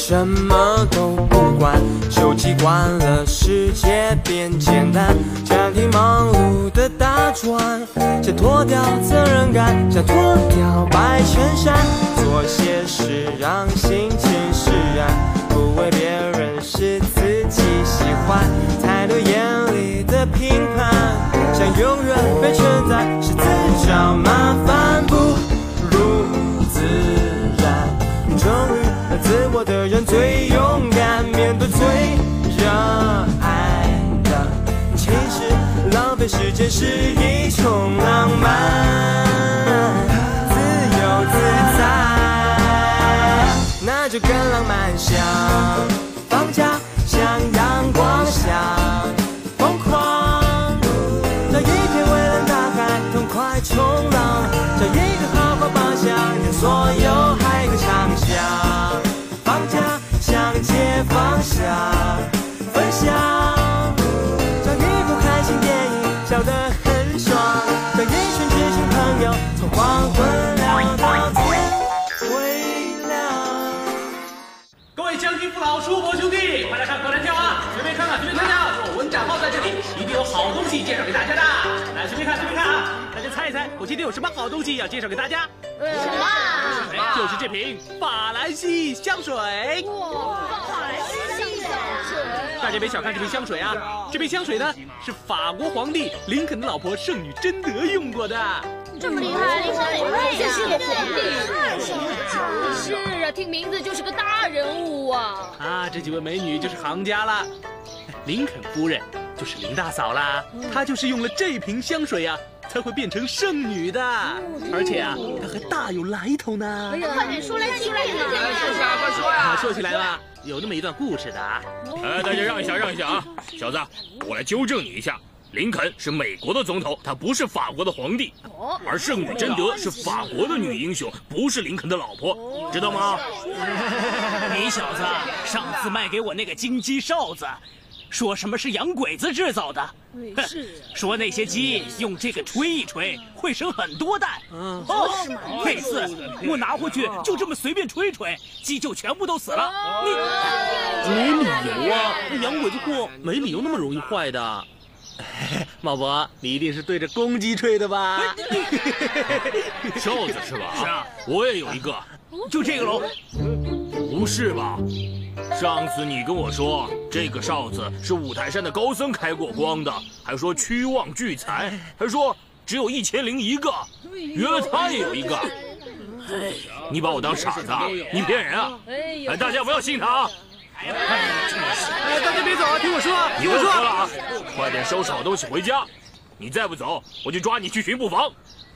什么都不管，手机关了，世界变简单。家庭忙碌的打转，想脱掉责任感，想脱掉白衬衫，做些事让心情释然，不为别人是自己喜欢。太多眼里的评判，想永远被称赞，是自找麻烦，不如自然。忠于自我的人最勇敢，面对最热爱的。其实浪费时间是一种浪漫，自由自在，那就更浪漫。像放假，像阳光，像疯狂，找一片蔚蓝大海，痛快冲浪，找一个豪华包厢，让所有海歌唱响。放假像街坊下分享，找一部开心电影，笑得很爽，找一群知心朋友，从黄昏聊到天微亮。 各位将军父老、叔伯兄弟，快来上课来跳啊！随便看看，随便看看，我文展浩在这里，一定有好东西介绍给大家的。来，随便看，随便看啊！大家猜一猜，我今天有什么好东西要介绍给大家？ 什么？ 就是这瓶法兰西香水。 哇，法兰西香水！ 大家别小看这瓶香水啊，这瓶香水呢是法国皇帝林肯的老婆圣女贞德用过的。 这么厉害，林肯也配呀？是个皇帝，太厉害了！ 是啊，听名字就是个大人物啊！ 啊，这几位美女就是行家啦。林肯夫人就是林大嫂啦，她就是用了这瓶香水呀，才会变成圣女的。而且啊，她还大有来头呢。 哎呀，快点说来听听呢！ 是啊，快说呀！ 说起来吧，有那么一段故事的啊。 大家让一下，让一下啊！小子，我来纠正你一下。林肯是美国的总统，他不是法国的皇帝。而圣女贞德是法国的女英雄，不是林肯的老婆，知道吗？ 你小子上次卖给我那个金鸡哨子，说什么是洋鬼子制造的，说那些鸡用这个吹一吹会生很多蛋。那次我拿回去就这么随便吹吹，鸡就全部都死了。 没理由啊，洋鬼子货没理由那么容易坏的。茂伯，你一定是对着公鸡吹的吧？ 哨子是吧？ 是啊， 我也有一个， 就这个喽。 不是吧？上次你跟我说这个哨子是五台山的高僧开过光的，还说趋旺聚财，还说只有1001个，原来他也有一个。你把我当傻子啊？你骗人啊！哎，大家不要信他啊！ 大家别走啊，听我说啊！ 你不说了啊！快点收拾好东西回家，你再不走，我就抓你去巡捕房。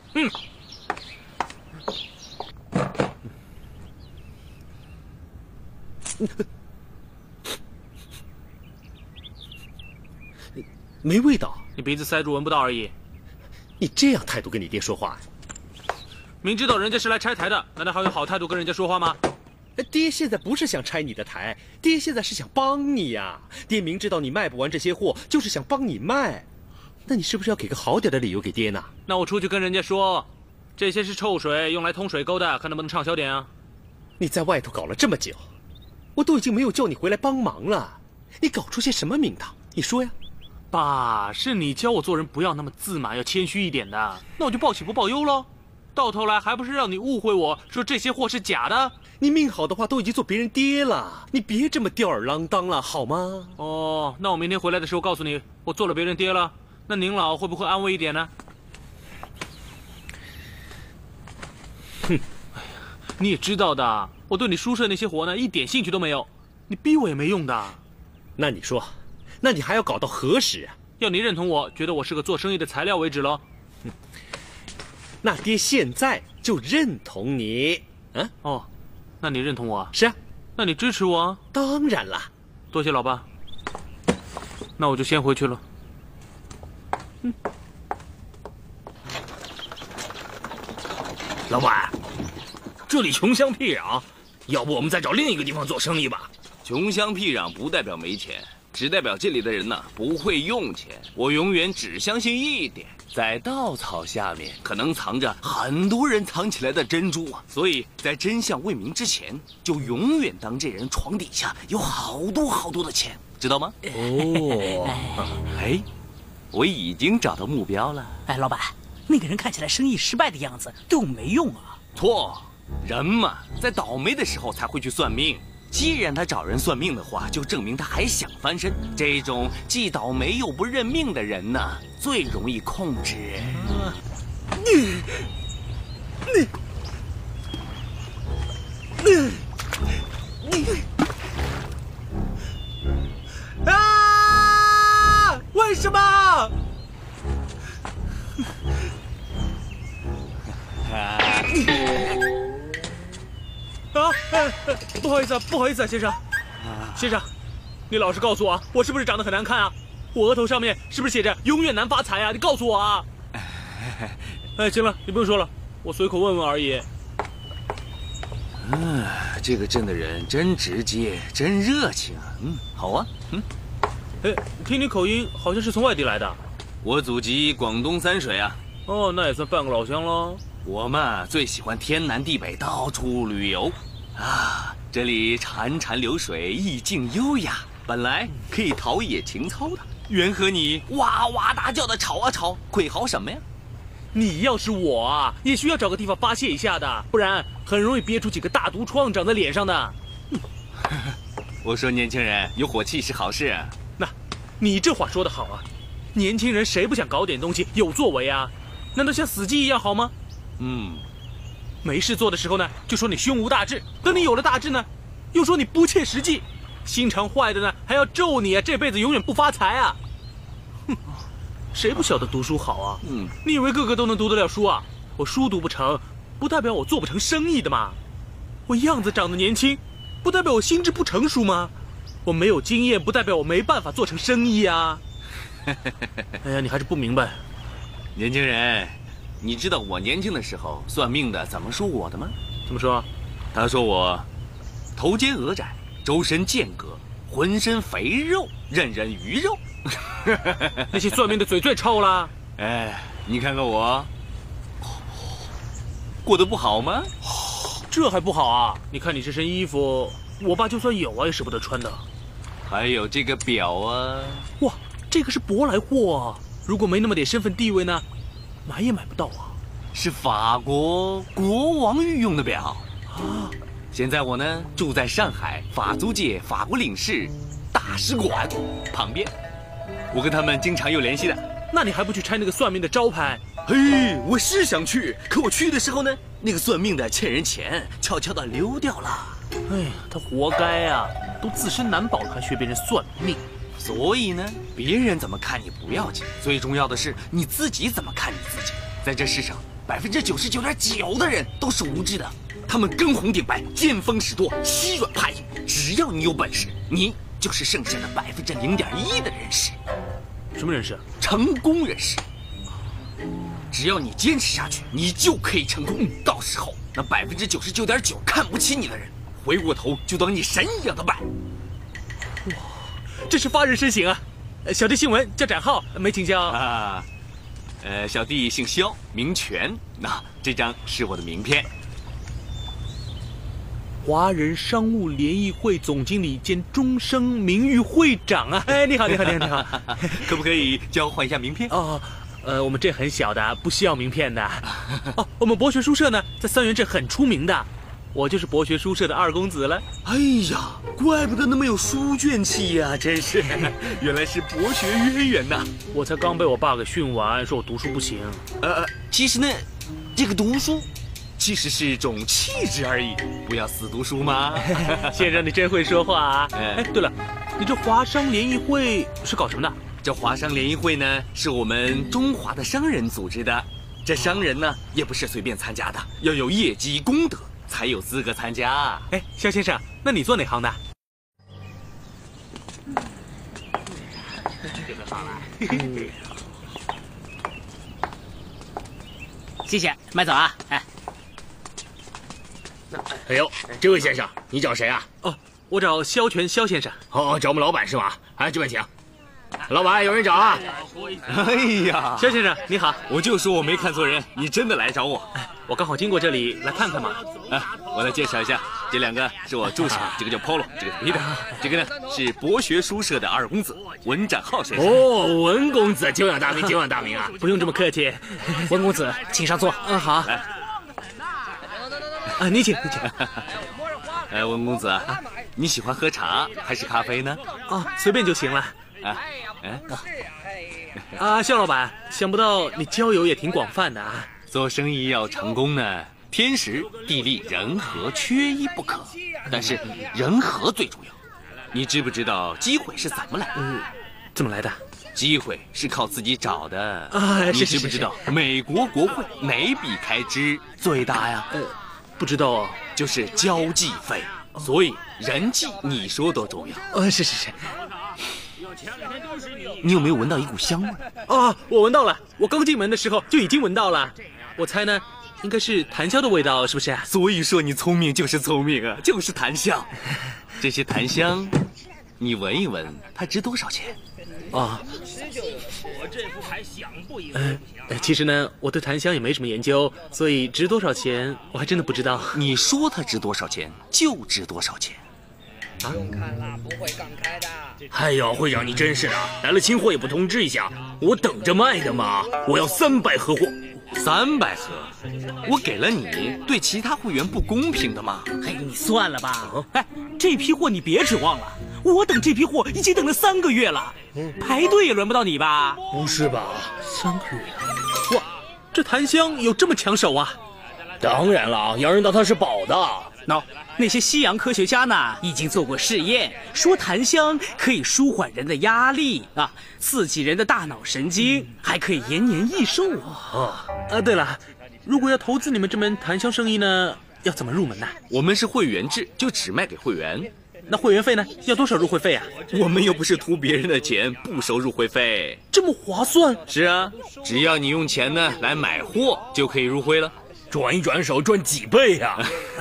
没味道， 你鼻子塞住闻不到而已。 你这样态度跟你爹说话， 明知道人家是来拆台的，难道还有好态度跟人家说话吗？ 爹现在不是想拆你的台，爹现在是想帮你呀。爹明知道你卖不完这些货，就是想帮你卖。那你是不是要给个好点的理由给爹呢？ 那我出去跟人家说，这些是臭水，用来通水沟的，看能不能畅销点啊。 你在外头搞了这么久，我都已经没有叫你回来帮忙了，你搞出些什么名堂？你说呀。 爸，是你教我做人不要那么自满，要谦虚一点的。那我就报喜不报忧喽。到头来还不是让你误会我说这些货是假的？ 你命好的话都已经做别人爹了，你别这么吊儿郎当了好吗？ 哦，那我明天回来的时候告诉你，我做了别人爹了，那您老会不会安慰一点呢？ 哼， 哎呀，你也知道的，我对你书社那些活呢一点兴趣都没有，你逼我也没用的。 那你说，那你还要搞到何时啊？ 要你认同我，觉得我是个做生意的材料为止喽。 那爹现在就认同你。 哦，那你认同我啊？ 是啊。 那你支持我啊？ 当然了。 多谢老爸。那我就先回去了。 老板，这里穷乡僻壤，要不我们再找另一个地方做生意吧？ 穷乡僻壤不代表没钱， 只代表这里的人呢不会用钱。我永远只相信一点，在稻草下面可能藏着很多人藏起来的珍珠啊！所以在真相未明之前，就永远当这人床底下有好多好多的钱，知道吗？ 哦， 哎，我已经找到目标了。 哎，老板，那个人看起来生意失败的样子，对我们没用啊。 错，人嘛，在倒霉的时候才会去算命。既然他找人算命的话，就证明他还想翻身。这种既倒霉又不认命的人呢，最容易控制。 啊！为什么？不好意思啊，不好意思啊，先生。先生，你老实告诉我，我是不是长得很难看啊？我额头上面是不是写着"永远难发财"啊？你告诉我啊！哎，行了，你不用说了，我随口问问而已。 这个镇的人真直接，真热情啊。好啊。 哎，听你口音，好像是从外地来的。 我祖籍广东三水啊。 哦，那也算半个老乡喽。 我嘛，最喜欢天南地北到处旅游。这里潺潺流水，意境优雅，本来可以陶冶情操的，缘和你哇哇大叫的吵啊吵，愧好什么呀？ 你要是我啊，也需要找个地方发泄一下的，不然很容易憋出几个大毒疮长在脸上的。 我说年轻人有火气是好事啊。 那，你这话说得好啊，年轻人谁不想搞点东西有作为啊？难道像死鸡一样好吗？没事做的时候呢，就说你胸无大志；等你有了大志呢，又说你不切实际。心肠坏的呢，还要咒你啊，这辈子永远不发财啊！哼，谁不晓得读书好啊？你以为个个都能读得了书啊？我书读不成，不代表我做不成生意的嘛。我样子长得年轻，不代表我心智不成熟吗？我没有经验，不代表我没办法做成生意啊！哎呀，你还是不明白。 年轻人，你知道我年轻的时候算命的怎么说我的吗？ 怎么说？ 他说我头尖额窄，周身间隔，浑身肥肉，人人鱼肉。 那些算命的嘴最臭了。 哎，你看看我，过得不好吗？ 这还不好啊？你看你这身衣服，我爸就算有啊，也舍不得穿的。 还有这个表啊， 哇，这个是舶来货啊！如果没那么点身份地位呢，买也买不到啊。 是法国国王御用的表啊。现在我呢住在上海法租界法国领事大使馆旁边，我跟他们经常有联系的。 那你还不去拆那个算命的招牌？ 嘿，我是想去，可我去的时候呢，那个算命的欠人钱，悄悄地溜掉了。 哎呀，他活该啊！都自身难保了，还学别人算命。 所以呢，别人怎么看你不要紧，最重要的是你自己怎么看你自己。在这世上，99.9%的人都是无知的，他们跟红顶白，见风使舵，欺软怕硬。只要你有本事，你就是剩下的0.1%的人士。 什么人士？ 成功人士。只要你坚持下去，你就可以成功。到时候那99.9%看不起你的人，回过头就当你神一样的拜。 哇，这是发人深省啊！小弟姓文，叫展浩，没请教啊。小弟姓肖，名全。那这张是我的名片。 华人商务联谊会总经理兼终生名誉会长啊！哎，你好，你好，你好，你好， 可不可以交换一下名片？ 哦，我们镇很小的，不需要名片的。哦，我们博学书社呢，在三元镇很出名的，我就是博学书社的二公子了。 哎呀，怪不得那么有书卷气呀，真是，原来是博学渊源呐！ 我才刚被我爸给训完，说我读书不行。 其实呢，这个读书其实是一种气质而已，不要死读书嘛。 先生，你真会说话啊！哎，对了，你这华商联谊会是搞什么的？ 这华商联谊会呢，是我们中华的商人组织的。这商人呢，也不是随便参加的，要有业绩功德才有资格参加。 哎，肖先生，那你做哪行的？ 这个好了。谢谢，慢走啊！哎。 哎呦，这位先生，你找谁啊？ 哦，我找肖全肖先生。 哦，找我们老板是吧？ 哎，这边请。老板，有人找啊。 哎呀， 肖先生你好， 我就说我没看错人，你真的来找我。 我刚好经过这里来看看嘛。 哎，我来介绍一下，这两个是我助手，这个叫 Polo， 这个是 Peter， 这个呢是博学书社的二公子文展浩先生。 哦，文公子久仰大名，久仰大名啊！ 不用这么客气， 文公子，请上座。 好。 来， 啊，你请，你请。 哎，文公子，你喜欢喝茶还是咖啡呢？ 啊，随便就行了。肖老板，想不到你交友也挺广泛的啊。 做生意要成功呢，天时地利人和缺一不可，但是人和最重要。你知不知道机会是怎么来的？ 怎么来的？ 机会是靠自己找的。 你知不知道美国国会哪笔开支最大呀？ 不知道哦。 就是交际费。所以人际你说多重要。 是。 你有没有闻到一股香味？ 啊，我闻到了，我刚进门的时候就已经闻到了。我猜呢，应该是檀香的味道，是不是？ 所以说你聪明就是聪明啊，就是檀香。这些檀香，你闻一闻，它值多少钱？ 啊， 我这副牌想不赢其实呢，我对檀香也没什么研究，所以值多少钱我还真的不知道。 你说它值多少钱，就值多少钱。 啊！ 哎呦，会长你真是的，来了新货也不通知一下，我等着卖的嘛。我要300盒货。 300盒，我给了你，对其他会员不公平的吗？ 嘿，你算了吧。哎，这批货你别指望了，我等这批货已经等了3个月了，排队也轮不到你吧？ 不是吧 ？3个月了？哇，这檀香有这么抢手啊？ 当然了，洋人当它是宝的。 那些西洋科学家呢，已经做过试验，说檀香可以舒缓人的压力啊，刺激人的大脑神经，还可以延年益寿对了，如果要投资你们这门檀香生意呢，要怎么入门呢？ 我们是会员制，就只卖给会员。 那会员费呢？要多少入会费啊？ 我们又不是图别人的钱，不收入会费。 这么划算？ 是啊，只要你用钱呢来买货，就可以入会了。 转一转手赚几倍呀！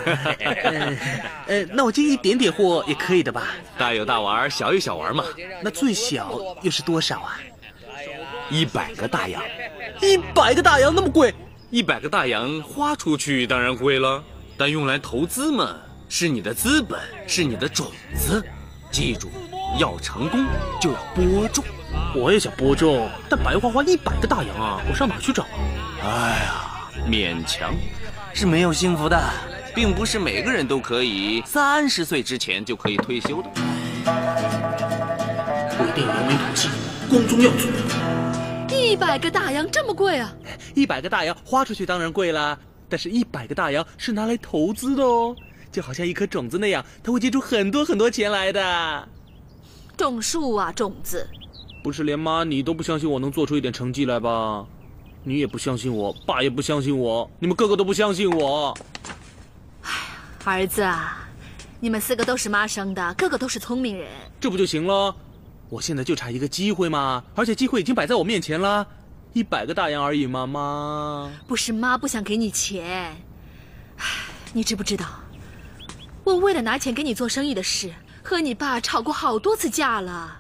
那我进一点点货也可以的吧？ 大有大玩，小有小玩嘛。 那最小又是多少啊 ？100个大洋。 100个大洋那么贵 ？100个大洋花出去当然贵了，但用来投资嘛，是你的资本，是你的种子。记住，要成功就要播种。 我也想播种，但白花花100个大洋啊，我上哪去找啊？ 哎呀。勉强是没有幸福的，并不是每个人都可以30岁之前就可以退休的。 我一定要扬眉吐气，光宗耀祖。 100个大洋这么贵啊 ？100个大洋花出去当然贵了，但是100个大洋是拿来投资的哦，就好像一颗种子那样，它会结出很多很多钱来的。 种树啊，种子。 不是连妈你都不相信我能做出一点成绩来吧？你也不相信我，爸也不相信我，你们个个都不相信我。 哎呀，儿子啊，你们4个都是妈生的，个个都是聪明人， 这不就行了？我现在就差一个机会嘛，而且机会已经摆在我面前了，100个大洋而已嘛，妈。 不是妈不想给你钱，唉，你知不知道，我为了拿钱给你做生意的事，和你爸吵过好多次架了。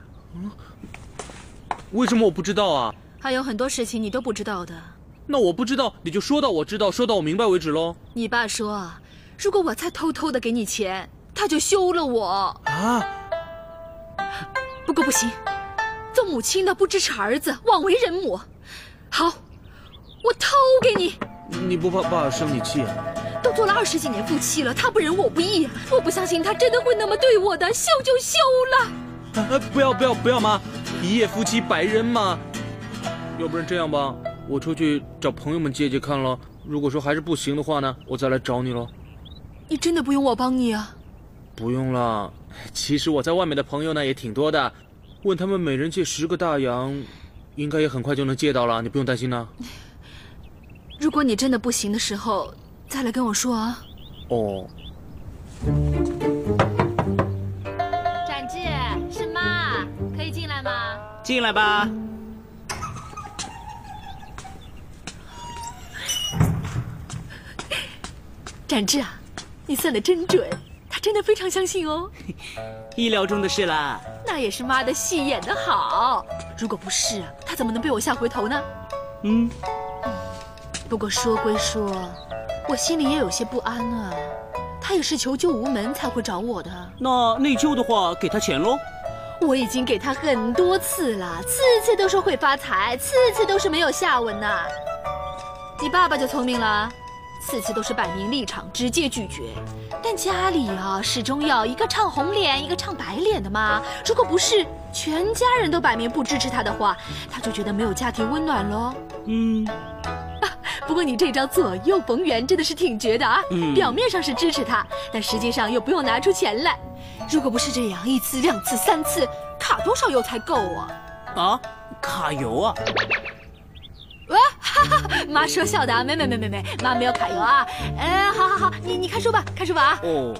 为什么我不知道啊？ 还有很多事情你都不知道的。 那我不知道，你就说到我知道，说到我明白为止喽。 你爸说，如果我再偷偷的给你钱，他就休了我啊。 不过不行，做母亲的不支持儿子枉为人母。好，我偷给你。 你不怕爸生你气啊？ 都做了20几年夫妻了，他不仁我不义，我不相信他真的会那么对我的，休就休了。 不要妈，一夜夫妻百日恩嘛。要不然这样吧，我出去找朋友们借看了。如果说还是不行的话呢，我再来找你了。 你真的不用我帮你啊？ 不用了，其实我在外面的朋友呢也挺多的，问他们每人借10个大洋，应该也很快就能借到了，你不用担心呢。 如果你真的不行的时候，再来跟我说啊。 哦。 展志，是妈，可以进来吗？ 进来吧。 展志啊，你算得真准，他真的非常相信哦。 意料中的事啦。 那也是妈的戏演得好，如果不是，他怎么能被我吓回头呢？不过说归说，我心里也有些不安啊。他也是求救无门才会找我的。 那内疚的话，给他钱喽。 我已经给他很多次了，次次都说会发财，次次都是没有下文呐。你爸爸就聪明了，次次都是摆明立场，直接拒绝。但家里啊，始终要一个唱红脸，一个唱白脸的嘛。如果不是全家人都摆明不支持他的话，他就觉得没有家庭温暖喽。不过你这招左右逢源真的是挺绝的啊！表面上是支持他，但实际上又不用拿出钱来。如果不是这样，一次、2次、3次，卡多少油才够啊？ 啊，卡油啊！ 妈说笑的啊，没，妈没有卡油啊。好，你看书吧啊。 哦。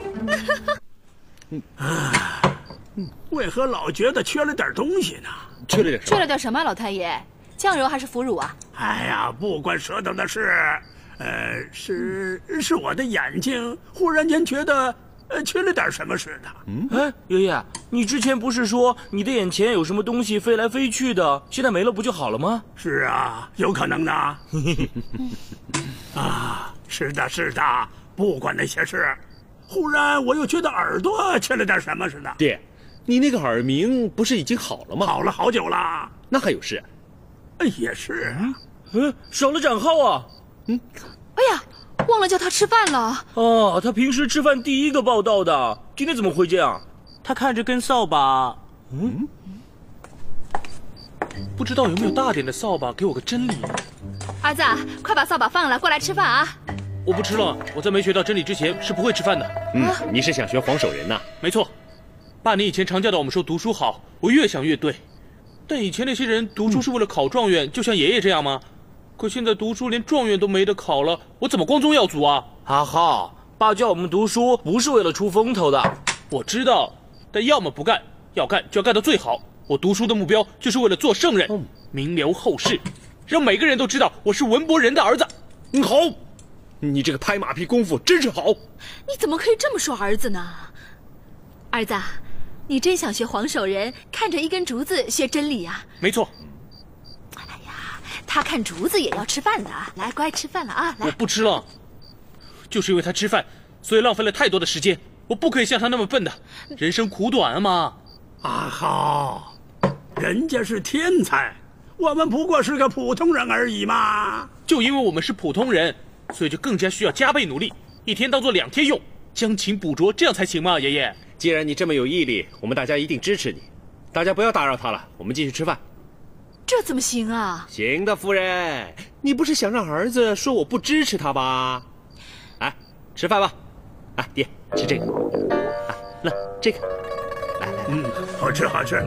为何老觉得缺了点东西呢？ 缺了点什么？ 缺了点什么，老太爷？酱油还是腐乳啊？ 哎呀，不关舌头的事，是我的眼睛忽然间觉得缺了点什么似的。 哎，爷爷，你之前不是说你的眼前有什么东西飞来飞去的，现在没了不就好了吗？ 是啊，有可能呢。啊，是的，不管那些事，忽然我又觉得耳朵缺了点什么似的。 爹，你那个耳鸣不是已经好了吗？ 好了好久了。 那还有事？ 也是。 少了展浩啊。 哎呀，忘了叫他吃饭了。 哦，他平时吃饭第一个报道的，今天怎么会这样？ 他看着跟扫把， 不知道有没有大点的扫把，给我个真理。 儿子，快把扫把放了，过来吃饭啊！ 我不吃了，我在没学到真理之前是不会吃饭的。 你是想学黄守仁呐？ 没错，爸，你以前常教导我们说读书好，我越想越对。但以前那些人读书是为了考状元，就像爷爷这样吗？可现在读书连状元都没得考了，我怎么光宗耀祖啊？ 阿浩，爸教我们读书不是为了出风头的。 我知道，但要么不干，要干就要干到最好。我读书的目标就是为了做圣人，名留后世，让每个人都知道我是文伯仁的儿子。 好，你这个拍马屁功夫真是好。 你怎么可以这么说儿子呢？儿子，你真想学黄守仁，看着一根竹子学真理啊？ 没错。 哎呀，他看竹子也要吃饭的，来，乖，吃饭了啊！来， 我不吃了，就是因为他吃饭，所以浪费了太多的时间。我不可以像他那么笨的，人生苦短啊嘛。 阿浩，人家是天才，我们不过是个普通人而已嘛。 就因为我们是普通人，所以就更加需要加倍努力，一天当做2天用，将勤补拙，这样才行嘛，爷爷。 既然你这么有毅力，我们大家一定支持你。大家不要打扰他了，我们继续吃饭。 这怎么行啊？ 行的，夫人，你不是想让儿子说我不支持他吧？来，吃饭吧。啊，爹，吃这个。啊，那这个，来， 好吃。 好吃。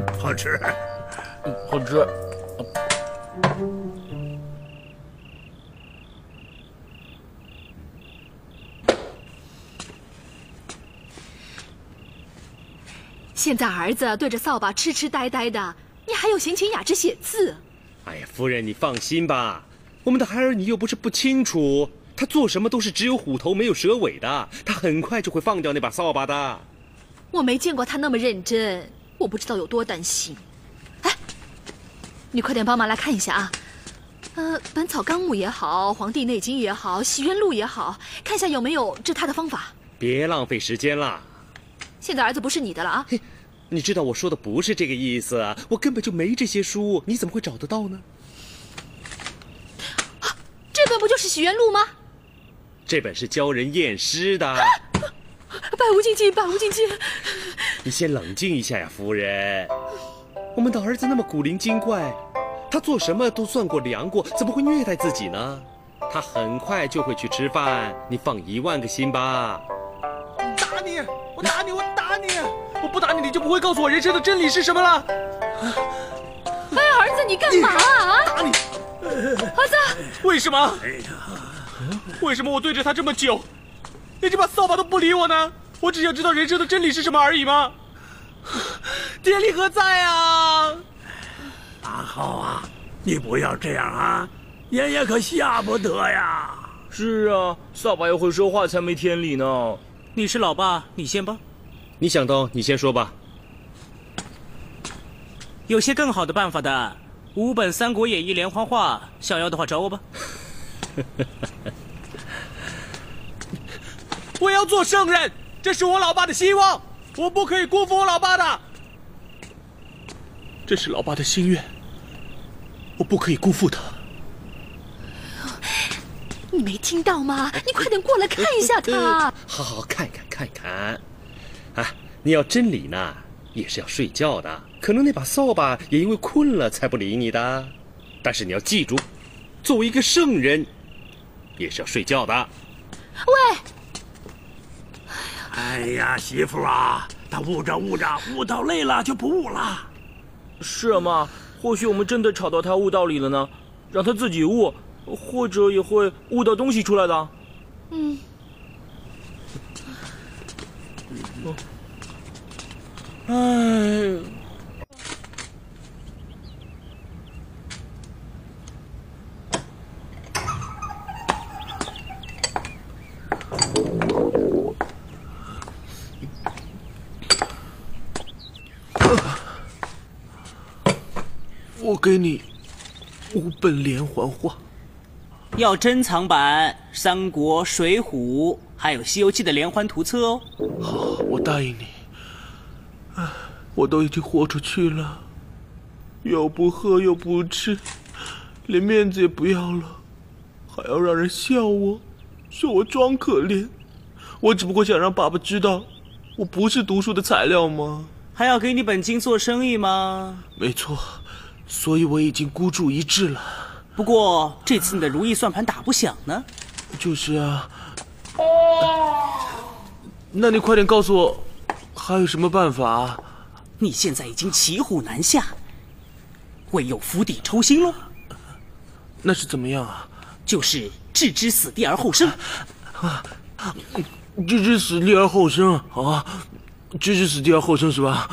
现在儿子对着扫把痴痴呆呆的，你还有闲情雅致写字？ 哎呀，夫人，你放心吧，我们的孩儿你又不是不清楚，他做什么都是只有虎头没有蛇尾的，他很快就会放掉那把扫把的。 我没见过他那么认真，我不知道有多担心。哎，你快点帮忙来看一下啊！《本草纲目》也好，《黄帝内经》也好，《洗冤录》也好，看一下有没有治他的方法。 别浪费时间了。 现在儿子不是你的了啊！ 你知道我说的不是这个意思啊，我根本就没这些书，你怎么会找得到呢？ 啊，这本不就是《洗冤录》吗？ 这本是教人验尸的。 百无禁忌，百无禁忌。 你先冷静一下呀，夫人。我们的儿子那么古灵精怪，他做什么都算过量过，怎么会虐待自己呢？他很快就会去吃饭，你放10000个心吧。 打你！我打你！我打你！我不打你，你就不会告诉我人生的真理是什么了。 哎，儿子，你干嘛啊？ 打你！ 儿子， 为什么？为什么我对着他这么久，连这把扫把都不理我呢？我只想知道人生的真理是什么而已吗？爹力何在啊？ 阿浩啊，你不要这样啊，爷爷可吓不得呀。 是啊，扫把要会说话才没天理呢。 你是老爸，你先吧。 你想到你先说吧。 有些更好的办法的，5本《三国演义》连环画，想要的话找我吧。 我要做圣人，这是我老爸的希望，我不可以辜负我老爸的。这是老爸的心愿，我不可以辜负他。 你没听到吗？你快点过来看一下他。 好好看看。啊，你要真理呢，也是要睡觉的。可能那把扫把也因为困了才不理你的。但是你要记住，作为一个圣人，也是要睡觉的。 喂！ 哎呀，媳妇啊，他捂着，捂到累了就不捂了。 是啊，妈，或许我们真的吵到他悟道理了呢，让他自己悟，或者也会悟到东西出来的。哎。 我给你5本连环画， 要珍藏版《三国》《水浒》还有《西游记》的连环图册哦。 好，我答应你。我都已经豁出去了，又不喝又不吃，连面子也不要了，还要让人笑我，说我装可怜。我只不过想让爸爸知道，我不是读书的材料吗？ 还要给你本金做生意吗？ 没错，所以我已经孤注一掷了。 不过这次你的如意算盘打不响呢。 就是啊。那你快点告诉我，还有什么办法啊？ 你现在已经骑虎难下，唯有釜底抽薪喽。 那是怎么样啊？ 就是置之死地而后生。 置之死地而后生啊！置之死地而后生是吧？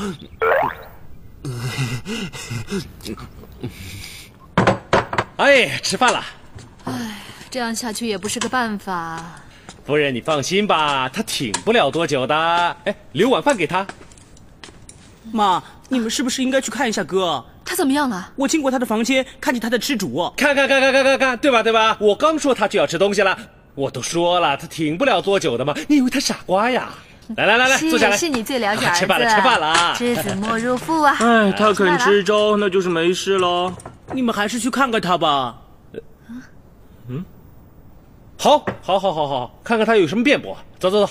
哎，吃饭了。 哎，这样下去也不是个办法。 夫人，你放心吧，他挺不了多久的。哎，留晚饭给他。 妈，你们是不是应该去看一下哥？ 他怎么样了？ 我进过他的房间，看见他在吃煮。 看，对吧？我刚说他就要吃东西了，我都说了，他挺不了多久的嘛。你以为他傻瓜呀？来，坐下来。 是你最了解儿子。 吃饭了啊！ 知子莫若父啊。 哎，他肯吃粥，那就是没事喽。 你们还是去看看他吧。 好，看看他有什么辩驳。走。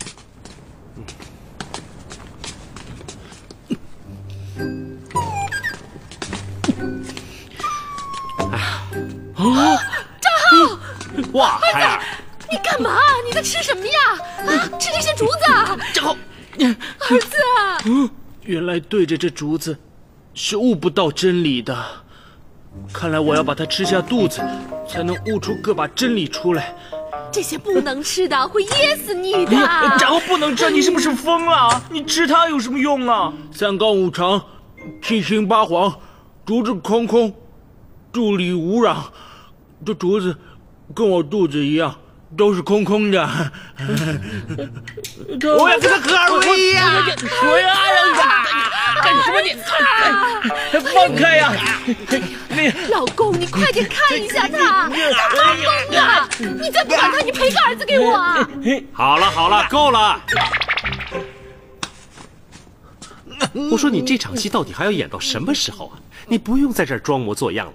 张浩， 哇，孩儿， 你干嘛？你在吃什么呀？吃这些竹子啊？ 张浩， 儿子， 原来对着这竹子是悟不到真理的。看来我要把它吃下肚子，才能悟出个把真理出来。 这些不能吃的，会噎死你的。 然后不能吃，你是不是疯了？你吃它有什么用啊 ？3纲5常，7星8黄，竹子空空，肚里无壤。这竹子跟我肚子一样，都是空空的。我要跟他合二为一呀！我要干什么你？放开呀！ 老公，你快点看一下他，他发疯了！你再不管他，你赔个儿子给我啊！ 好了，够了。我说你这场戏到底还要演到什么时候啊？你不用在这儿装模作样了。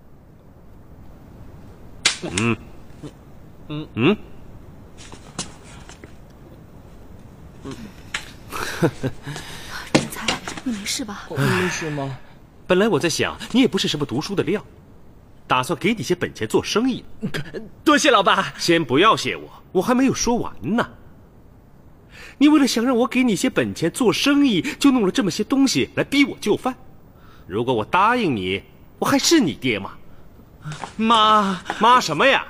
振才，你没事吧？ 没事吗？ 本来我在想，你也不是什么读书的料，打算给你些本钱做生意。 多谢老爸。 先不要谢我，我还没有说完呢。你为了想让我给你些本钱做生意，就弄了这么些东西来逼我就范。如果我答应你，我还是你爹吗？妈什么呀？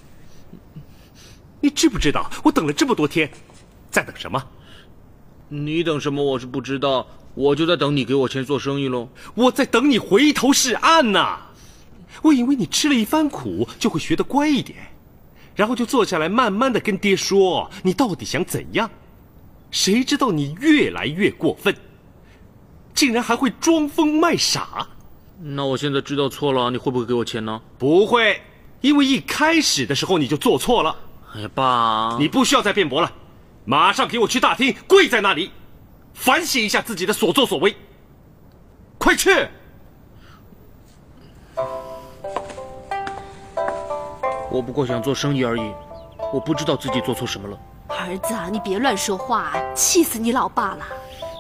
你知不知道我等了这么多天，在等什么？ 你等什么我是不知道，我就在等你给我钱做生意喽。 我在等你回头是岸呐。我以为你吃了一番苦就会学得乖一点，然后就坐下来慢慢的跟爹说你到底想怎样。 谁知道你越来越过分，竟然还会装疯卖傻。 那我现在知道错了，你会不会给我钱呢？ 不会，因为一开始的时候你就做错了。 哎呀，爸， 你不需要再辩驳了，马上给我去大厅跪在那里，反省一下自己的所作所为。快去！ 我不过想做生意而已，我不知道自己做错什么了。 儿子啊，你别乱说话，气死你老爸了。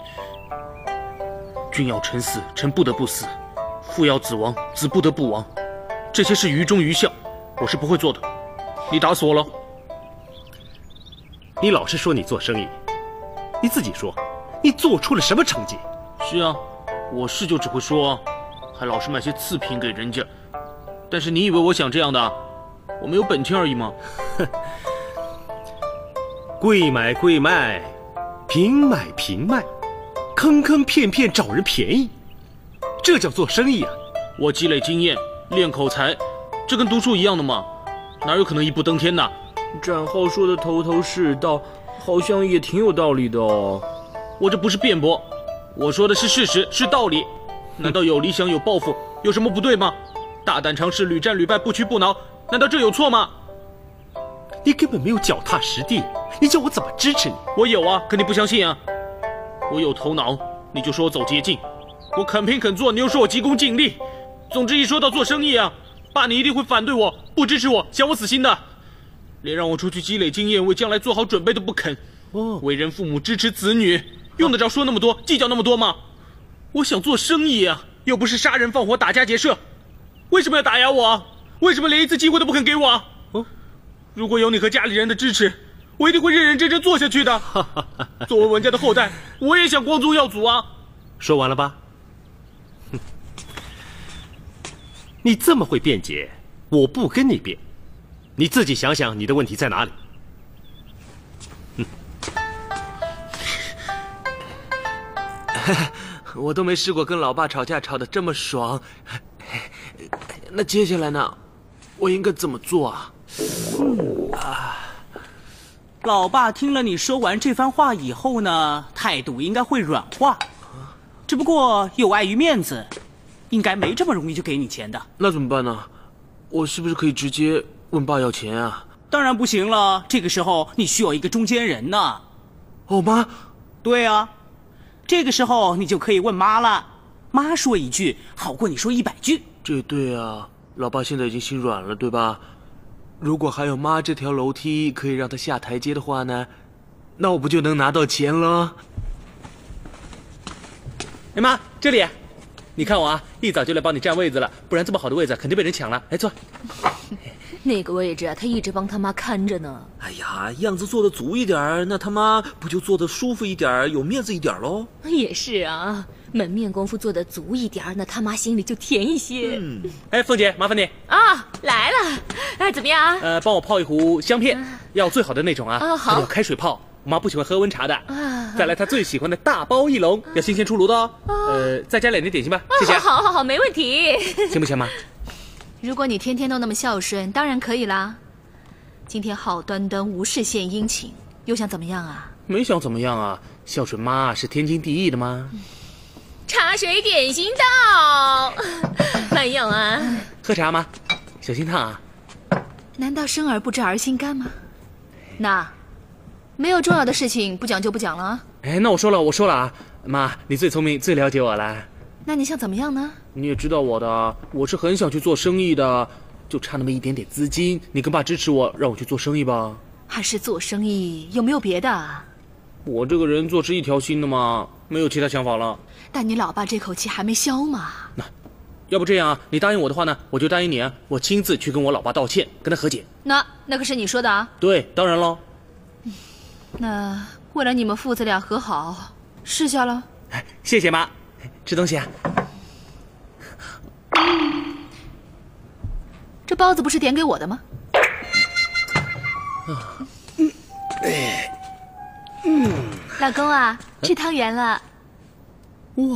君要臣死，臣不得不死；父要子亡，子不得不亡。这些是于忠于孝，我是不会做的。你打死我了。 你老是说你做生意，你自己说，你做出了什么成绩？ 是啊，我是就只会说，还老是卖些次品给人家。但是你以为我想这样的？我没有本钱而已吗？ 贵买贵卖，平买平卖，坑坑骗骗找人便宜，这叫做生意啊！ 我积累经验，练口才，这跟读书一样的嘛，哪有可能一步登天呢？ 展浩说的头头是道，好像也挺有道理的哦。 我这不是辩驳，我说的是事实，是道理。难道有理想有抱负有什么不对吗？大胆尝试，屡战屡败，不屈不挠，难道这有错吗？ 你根本没有脚踏实地，你叫我怎么支持你？ 我有啊，可你不相信啊。我有头脑，你就说我走捷径；我肯拼肯做，你又说我急功近利。总之一说到做生意啊，爸你一定会反对我，不支持我，想我死心的，连让我出去积累经验，为将来做好准备都不肯。为人父母支持子女，用得着说那么多，计较那么多吗？我想做生意啊，又不是杀人放火打家劫舍，为什么要打压我？为什么连一次机会都不肯给我？如果有你和家里人的支持，我一定会认认真真做下去的。作为文家的后代，我也想光宗耀祖啊。 说完了吧？你这么会辩解，我不跟你辩，你自己想想你的问题在哪里。 我都没试过跟老爸吵架吵得这么爽。那接下来呢？我应该怎么做啊？ 老爸听了你说完这番话以后呢，态度应该会软化。只不过有碍于面子，应该没这么容易就给你钱的。 那怎么办呢？我是不是可以直接问爸要钱啊？ 当然不行了，这个时候你需要一个中间人呢。 哦，妈？ 对啊，这个时候你就可以问妈了。妈说一句好过你说100句。 这对啊，老爸现在已经心软了，对吧？如果还有妈这条楼梯可以让他下台阶的话呢，那我不就能拿到钱了？ 哎妈，这里，你看我啊，一早就来帮你占位子了，不然这么好的位子肯定被人抢了。来坐。 那个位置啊，他一直帮他妈看着呢。 哎呀，样子做得足一点，那他妈不就做得舒服一点，有面子一点喽？ 也是啊，门面功夫做得足一点，那他妈心里就甜一些。 哎，凤姐，麻烦你啊，来了，哎，怎么样？ 帮我泡一壶香片，要最好的那种啊。 好， 要开水泡，我妈不喜欢喝温茶的。再来她最喜欢的大包1笼，要新鲜出炉的哦。再加2点点心吧，谢谢。 好，没问题。 行不行妈？ 如果你天天都那么孝顺，当然可以啦。今天好端端无事献殷勤，又想怎么样啊？ 没想怎么样啊，孝顺妈是天经地义的吗？ 茶水点心到，慢用啊。 喝茶吗？小心烫啊。 难道生而不知儿心甘吗？那没有重要的事情不讲就不讲了啊。 哎，那我说了啊，妈，你最聪明，最了解我了。 那你想怎么样呢？ 你也知道我的，我是很想去做生意的，就差那么一点点资金，你跟爸支持我，让我去做生意吧。 还是做生意，有没有别的？ 我这个人做事一条心的嘛，没有其他想法了。 但你老爸这口气还没消嘛。 那，要不这样啊，你答应我的话呢，我就答应你啊，我亲自去跟我老爸道歉，跟他和解。 那可是你说的啊。 对，当然喽。 那为了你们父子俩和好，试下了。 谢谢妈。吃东西啊。 这包子不是点给我的吗？老公啊，吃汤圆了。 哇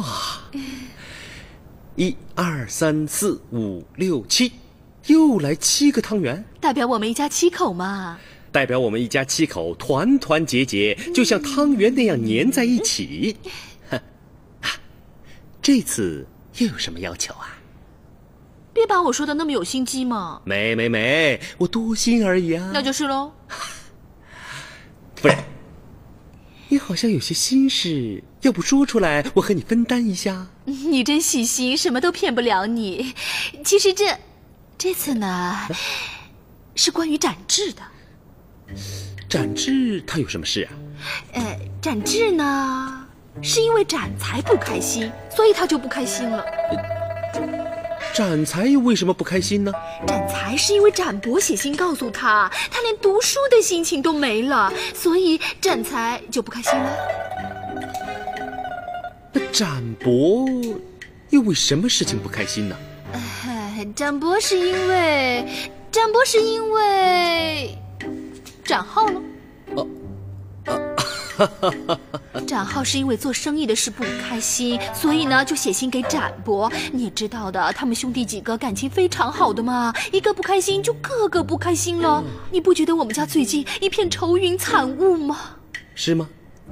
！1、2、3、4、5、6、7，又来7个汤圆， 代表我们一家7口嘛。 代表我们一家7口团团结结，就像汤圆那样粘在一起。这次又有什么要求啊？ 别把我说的那么有心机嘛。 没，我多心而已啊。 那就是喽。 夫人，你好像有些心事，要不说出来，我和你分担一下。 你真细心，什么都骗不了你。其实这次呢，是关于展翅的。 展翅他有什么事啊？ 展翅呢，是因为展才不开心，所以他就不开心了。 展才又为什么不开心呢？ 展才是因为展伯写信告诉他，他连读书的心情都没了，所以展才就不开心了。 那展伯又为什么事情不开心呢？ 展伯是因为展浩了。展浩是因为做生意的事不开心，所以呢就写信给展伯。你也知道的，他们兄弟几个感情非常好的嘛，一个不开心就个个不开心了。你不觉得我们家最近一片愁云惨雾吗？ 是吗？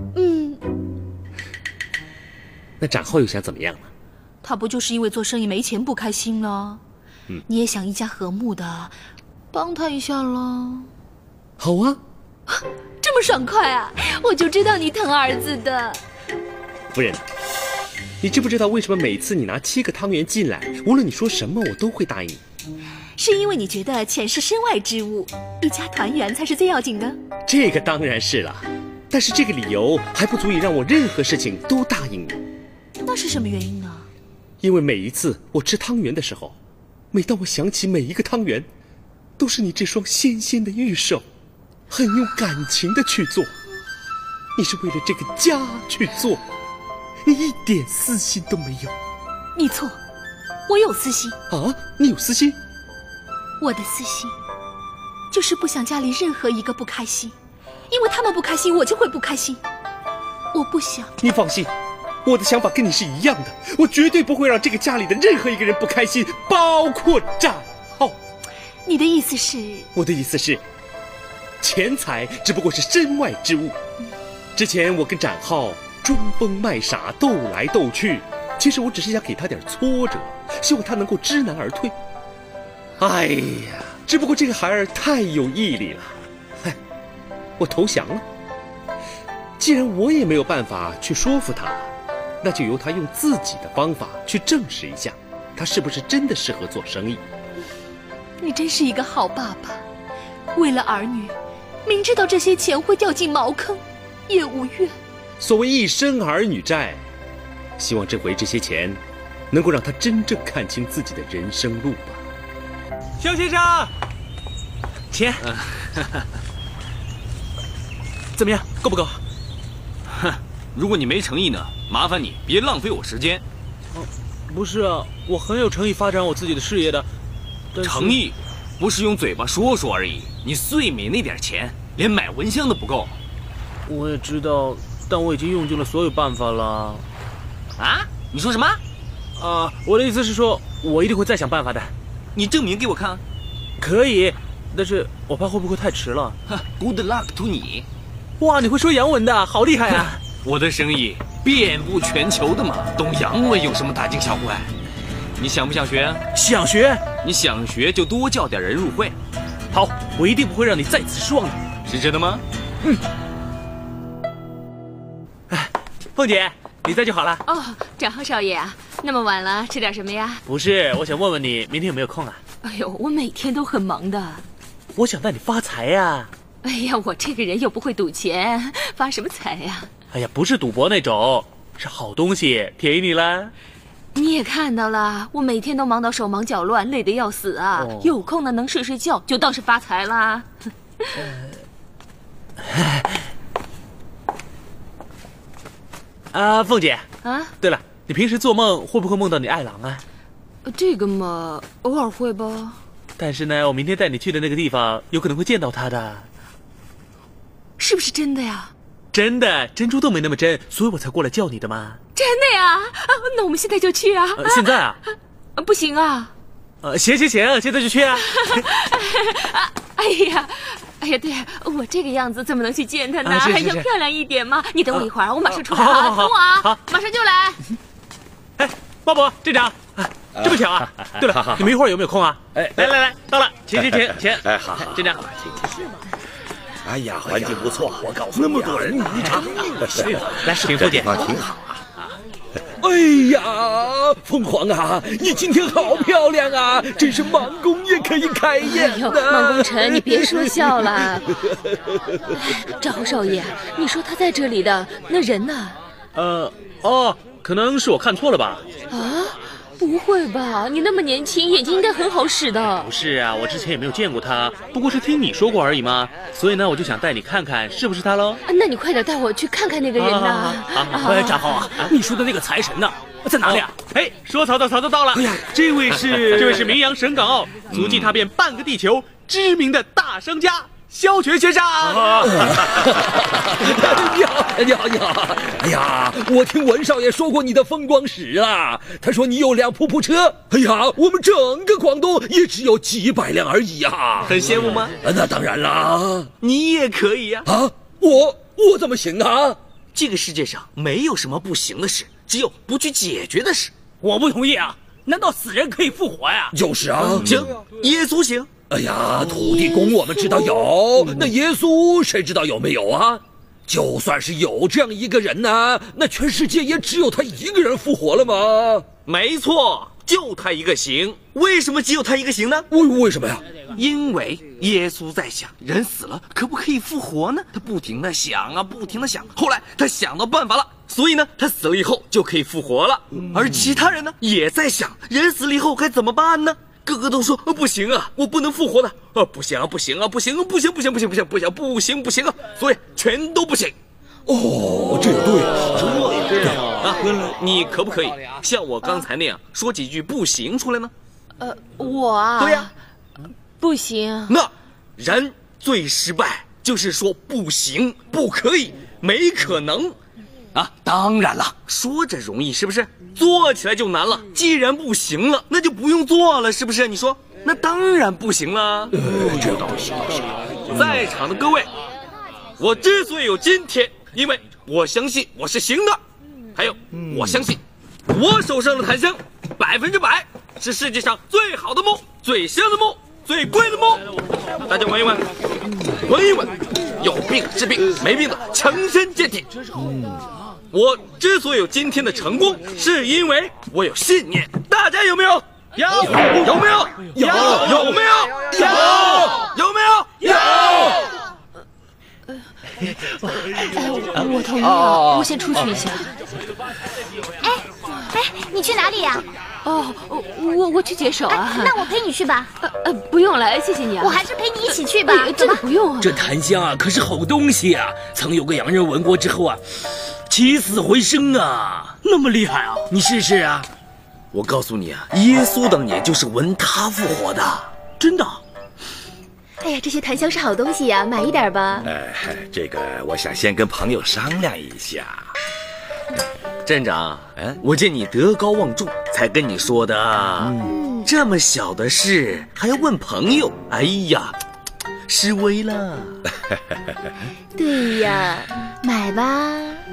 那展浩又想怎么样呢？ 他不就是因为做生意没钱不开心了？你也想一家和睦的，帮他一下了。 好啊。 这么爽快啊！我就知道你疼儿子的。 夫人，你知不知道为什么每次你拿7个汤圆进来，无论你说什么我都会答应你？ 是因为你觉得钱是身外之物，一家团圆才是最要紧的。 这个当然是了，但是这个理由还不足以让我任何事情都答应你。 那是什么原因呢？ 因为每一次我吃汤圆的时候，每当我想起每一个汤圆，都是你这双纤纤的玉手很用感情的去做，你是为了这个家去做，你一点私心都没有。 你错，我有私心。 啊？你有私心？ 我的私心就是不想家里任何一个不开心，因为他们不开心，我就会不开心。我不想。 你放心，我的想法跟你是一样的，我绝对不会让这个家里的任何一个人不开心，包括展浩。 你的意思是？ 我的意思是，钱财只不过是身外之物。之前我跟展浩装疯卖傻，斗来斗去，其实我只是想给他点挫折，希望他能够知难而退。哎呀，只不过这个孩儿太有毅力了，我投降了。既然我也没有办法去说服他，那就由他用自己的方法去证实一下，他是不是真的适合做生意。 你真是一个好爸爸，为了儿女，明知道这些钱会掉进茅坑，也无怨。 所谓一生儿女债，希望这回这些钱能够让他真正看清自己的人生路吧。 肖先生，钱，怎么样，够不够？ 如果你没诚意呢，麻烦你别浪费我时间。 不是啊，我很有诚意发展我自己的事业的。 诚意不是用嘴巴说说而已，你最美那点钱连买蚊香都不够。 我也知道，但我已经用尽了所有办法了。 啊？你说什么？ 我的意思是说，我一定会再想办法的。 你证明给我看。 可以，但是我怕会不会太迟了。 Good luck to 你。 哇，你会说洋文的，好厉害啊！ 我的生意遍布全球的嘛，懂洋文有什么大惊小怪？你想不想学？ 想学。 你想学就多叫点人入会。 好，我一定不会让你再次失望的。 是真的吗？ 凤姐，你在就好了。 哦，展浩少爷啊，那么晚了，吃点什么呀？ 不是，我想问问你，明天有没有空啊？ 哎呦，我每天都很忙的。 我想带你发财呀。 哎呀，我这个人又不会赌钱，发什么财呀？ 哎呀，不是赌博那种，是好东西，便宜你了。 你也看到了，我每天都忙到手忙脚乱，累得要死啊！有空呢能睡睡觉，就当是发财啦。 凤姐啊， 对了，你平时做梦会不会梦到你爱郎啊？ 这个嘛，偶尔会吧。 但是呢，我明天带你去的那个地方，有可能会见到他的。 是不是真的呀？ 真的，珍珠都没那么真，所以我才过来叫你的嘛。 真的呀？那我们现在就去啊！ 现在啊？ 不行啊！ 行，现在就去啊！ 哎呀， 哎呀，对我这个样子怎么能去见他呢？ 是还要漂亮一点嘛。你等我一会儿，我马上出来啊！等我啊，马上就来。 哎，鲍勃镇长，这么巧啊！对了，你们一会儿有没有空啊？来，到了，请。 哎，好， 镇长。 哎呀，环境不错，我告诉你，那么多人，你尝。 来，请副检。 挺好啊。 哎呀，凤凰啊，你今天好漂亮啊，真是盲公也可以开眼呐！ 盲公臣，你别说笑了。赵少爷，你说他在这里的那人呢？ 可能是我看错了吧？ 啊？不会吧？你那么年轻，眼睛应该很好使的。 不是啊，我之前也没有见过他，不过是听你说过而已嘛。所以呢，我就想带你看看是不是他喽。 那你快点带我去看看那个人呐！ 展浩啊，你说的那个财神呢？在哪里啊？ 哎，说曹操到了。哎呀，这位是名扬省港澳，足迹踏遍半个地球，知名的大商家。萧全先生， 你好！哎呀，我听文少爷说过你的风光史啊，他说你有辆普普车，哎呀，我们整个广东也只有几百辆而已啊， 很羡慕吗？ 那当然啦， 你也可以呀！ 啊，我怎么行啊？ 这个世界上没有什么不行的事，只有不去解决的事。 我不同意啊！难道死人可以复活呀？ 就是啊， 行，耶稣行。 哎呀，土地公我们知道有，那耶稣谁知道有没有啊？就算是有这样一个人呢，那全世界也只有他一个人复活了吗？ 没错，就他一个行。为什么只有他一个行呢？ 为什么呀？ 因为耶稣在想，人死了可不可以复活呢？他不停地想啊，不停地想，后来他想到办法了，所以呢，他死了以后就可以复活了。而其他人呢，也在想，人死了以后该怎么办呢？个个都说不行啊，我不能复活的不行啊，所以全都不行。 哦，这也对， 这样啊，你可不可以像我刚才那样说几句不行出来呢？ 我啊， 对呀， 不行。 那人最失败就是说不行、不可以、没可能啊。当然了，说着容易，是不是？做起来就难了。既然不行了，那就不用做了，是不是？你说，那当然不行了。 这倒是。 在场的各位，我之所以有今天，因为我相信我是行的，还有我相信我手上的檀香100%是世界上最好的木、最香的木、最贵的木。大家闻一闻，闻一闻，有病治病，没病的强身健体。我之所以有今天的成功，是因为我有信念。大家有没有？有没有？有没有？有没有？ 我同意了，我先出去一下。 哎，你去哪里呀？ 我去解手啊。 那我陪你去吧。 不用了，谢谢你啊。 我还是陪你一起去吧。 真的不用啊。 这檀香啊，可是好东西啊！曾有个洋人闻过之后啊，起死回生啊， 那么厉害啊！ 你试试啊。 我告诉你啊，耶稣当年就是闻它复活的， 真的。 哎呀，这些檀香是好东西呀，买一点吧。 这个我想先跟朋友商量一下。 镇长，我见你德高望重，才跟你说的。这么小的事还要问朋友？哎呀，失威了。 对呀，买吧。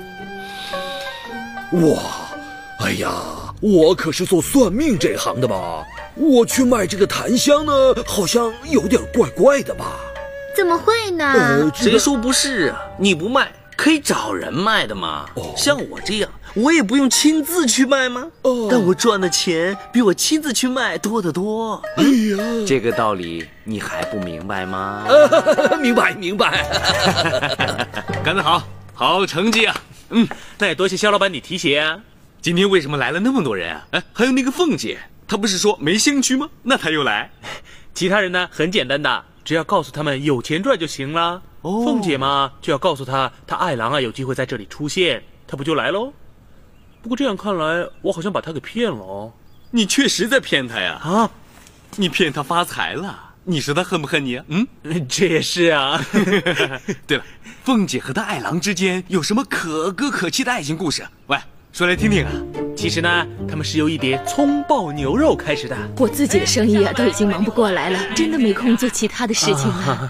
哇，哎呀，我可是做算命这行的吧？我去卖这个檀香呢，好像有点怪怪的吧？ 怎么会呢？ 谁说不是啊？你不卖，可以找人卖的嘛。像我这样，我也不用亲自去卖吗？但我赚的钱比我亲自去卖多得多。 哎呀， 这个道理你还不明白吗？ 明白。 干得好，好成绩啊！ 那也多谢肖老板你提携啊。 今天为什么来了那么多人啊？还有那个凤姐，她不是说没兴趣吗？那她又来。 其他人呢，很简单的，只要告诉他们有钱赚就行了。凤姐嘛，就要告诉她爱郎啊有机会在这里出现，她不就来喽？不过这样看来，我好像把她给骗了哦。 你确实在骗她呀！啊，你骗她发财了。你说她恨不恨你啊？ 这也是啊。 对了，凤姐和她爱郎之间有什么可歌可泣的爱情故事？喂，说来听听啊。 其实呢，他们是由一碟葱爆牛肉开始的。 我自己的生意啊，都已经忙不过来了，真的没空做其他的事情了。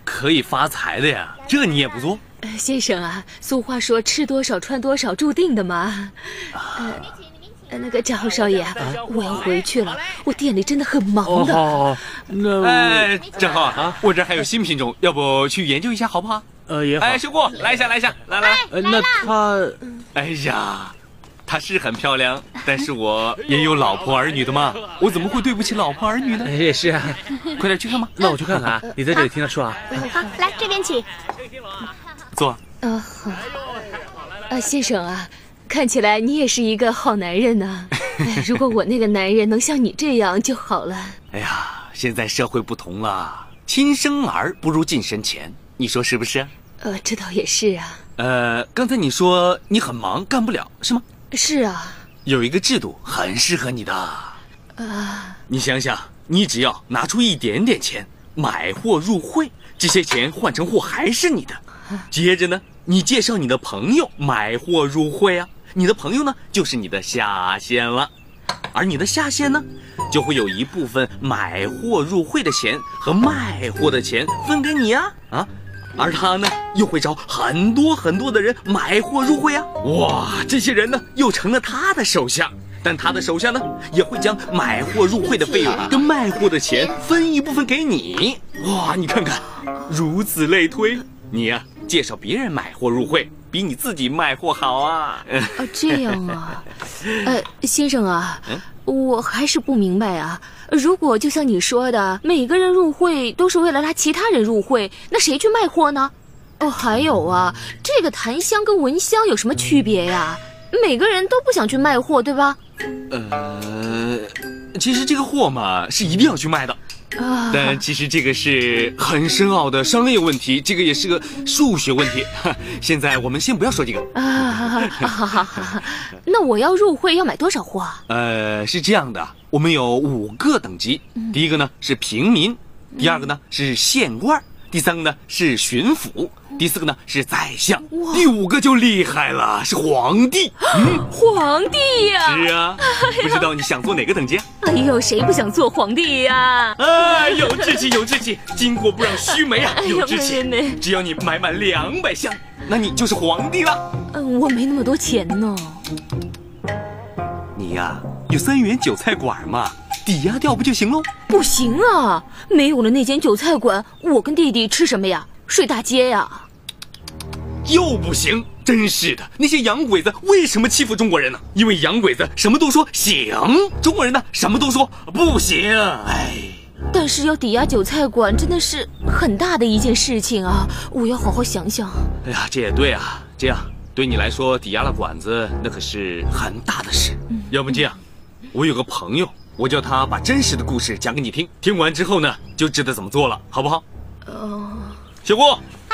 可以发财的呀，这你也不做？ 先生啊，俗话说吃多少穿多少，注定的嘛。那个赵少爷，我要回去了，我店里真的很忙的。 那正好啊，我这还有新品种，要不去研究一下好不好？ 也好。 修过，来一下，来。 那他， 哎呀，她是很漂亮，但是我也有老婆儿女的嘛，我怎么会对不起老婆儿女呢？ 也是啊， 快点去看吧。 那我去看看啊，你在这里听他说啊。 好，来这边请。 坐。 好。先生啊。看起来你也是一个好男人呢。如果我那个男人能像你这样就好了。 哎呀，现在社会不同了，亲生儿不如近身钱，你说是不是？ 这倒也是啊。 刚才你说你很忙，干不了是吗？ 是啊。 有一个制度很适合你的。你想想，你只要拿出一点点钱，买货入会，这些钱换成货还是你的。接着呢，你介绍你的朋友买货入会啊。你的朋友呢，就是你的下线了，而你的下线呢，就会有一部分买货入会的钱和卖货的钱分给你啊，而他呢，又会找很多的人买货入会啊，哇，这些人呢，又成了他的手下，但他的手下呢，也会将买货入会的费用跟卖货的钱分一部分给你，哇，你看看，如此类推，你呀，介绍别人买货入会。比你自己卖货好啊！ 这样啊，先生啊，我还是不明白啊。如果就像你说的，每个人入会都是为了拉其他人入会，那谁去卖货呢？还有啊，这个檀香跟蚊香有什么区别呀？每个人都不想去卖货，对吧？ 其实这个货嘛，是一定要去卖的。但其实这个是很深奥的商业问题，这个也是个数学问题。现在我们先不要说这个。 好，那我要入会要买多少货？ 是这样的，我们有5个等级。第一个呢是平民，第二个呢是县官，第三个呢是巡抚，第4个呢是宰相，第5个就厉害了，是皇帝。 皇帝呀！ 是啊，不知道你想做哪个等级？ 哎呦，谁不想做皇帝呀？ 有志气，巾帼不让须眉啊！有志气，只要你买满200箱，那你就是皇帝了。 我没那么多钱呢。 你呀，有3元韭菜馆嘛，抵押掉不就行喽？ 不行啊，没有了那间韭菜馆，我跟弟弟吃什么呀？睡大街呀？ 又不行，真是的，那些洋鬼子为什么欺负中国人呢？因为洋鬼子什么都说行，中国人呢什么都说不行。 但是要抵押韭菜馆真的是很大的一件事情啊，我要好好想想。 哎呀，这也对啊，这样对你来说抵押了馆子，那可是很大的事。要不这样，我有个朋友，我叫他把真实的故事讲给你听，听完之后呢，就知道怎么做了，好不好？小姑，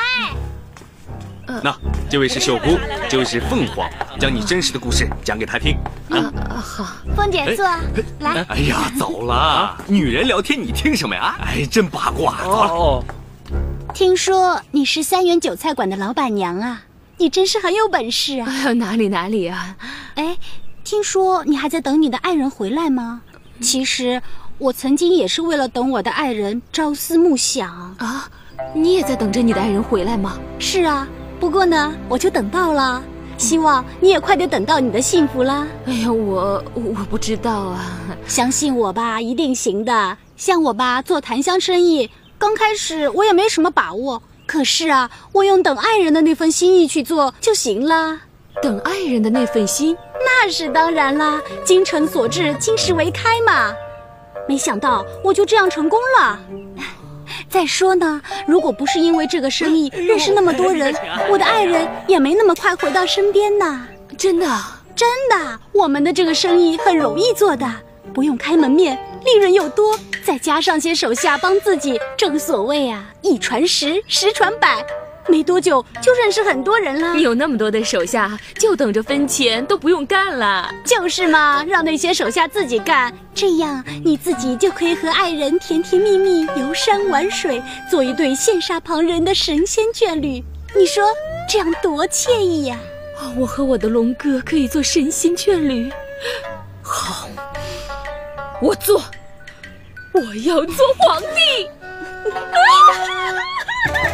那这位是秀姑，这位是凤凰，将你真实的故事讲给她听。 好， 凤姐坐，来。 哎呀，走了，女人聊天你听什么呀？真八卦。走了。 听说你是3元韭菜馆的老板娘啊，你真是很有本事啊。 哪里啊？ 听说你还在等你的爱人回来吗？其实我曾经也是为了等我的爱人朝思暮想啊。你也在等着你的爱人回来吗？ 是啊，不过呢，我就等到了。希望你也快点等到你的幸福啦。 哎呀，我不知道啊。 相信我吧，一定行的。像我吧，做檀香生意，刚开始我也没什么把握，可是啊，我用等爱人的那份心意去做就行了。 等爱人的那份心？ 那是当然啦，精诚所至，金石为开嘛。没想到我就这样成功了。再说呢，如果不是因为这个生意认识那么多人，我的爱人也没那么快回到身边呢。 真的， 我们的这个生意很容易做的，不用开门面，利润又多，再加上些手下帮自己，正所谓啊，一传十，十传百。没多久就认识很多人了。 有那么多的手下，就等着分钱，都不用干了。 就是嘛，让那些手下自己干，这样你自己就可以和爱人甜甜蜜蜜游山玩水，做一对羡煞旁人的神仙眷侣。你说这样多惬意呀！ 我和我的龙哥可以做神仙眷侣。好，我要做皇帝。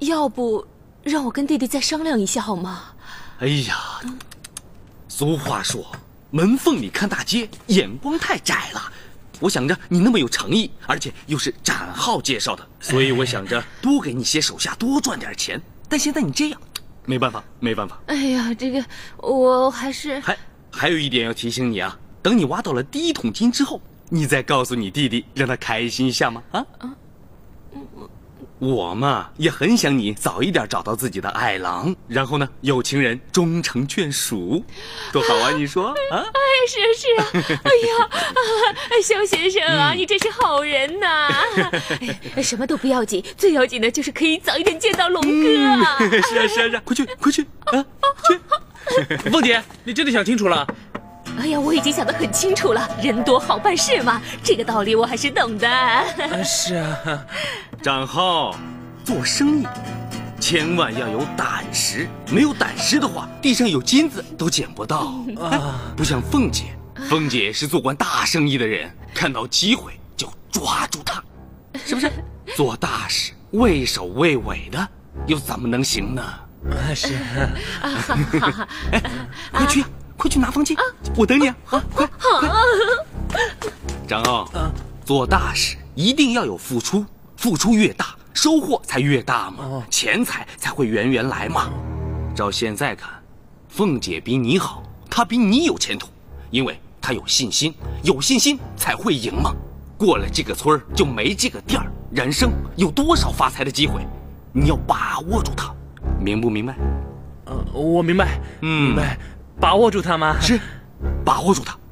要不让我跟弟弟再商量一下好吗？ 哎呀，俗话说，门缝里看大街，眼光太窄了。我想着你那么有诚意，而且又是展浩介绍的，所以我想着多给你些手下多赚点钱。但现在你这样，没办法，没办法。 哎呀，这个我还是还有一点要提醒你啊，等你挖到了第1桶金之后，你再告诉你弟弟，让他开心一下嘛啊。我嘛也很想你早一点找到自己的爱郎，然后呢，有情人终成眷属，多好啊！你说啊？ 哎，是啊，哎呀，萧先生啊，你真是好人呐！哎，什么都不要紧，最要紧的就是可以早一点见到龙哥啊！ 是啊，快去啊！去。 凤姐，你真的想清楚了？ 哎呀，我已经想得很清楚了，人多好办事嘛，这个道理我还是懂的。 是啊， 展浩，做生意千万要有胆识，没有胆识的话，地上有金子都捡不到啊！不像凤姐，凤姐是做惯大生意的人，看到机会就抓住它，是不是？做大事畏首畏尾的，又怎么能行呢？ 是啊，好， 哎，快去拿方巾，我等你啊！好，快！展浩，做大事一定要有付出，付出越大，收获才越大嘛，钱财才会源源来嘛。照现在看，凤姐比你好，她比你有前途，因为她有信心，有信心才会赢嘛。过了这个村就没这个店儿，人生有多少发财的机会，你要把握住它，明不明白？ 我明白，明白。把握住它吗？ 是，把握住它。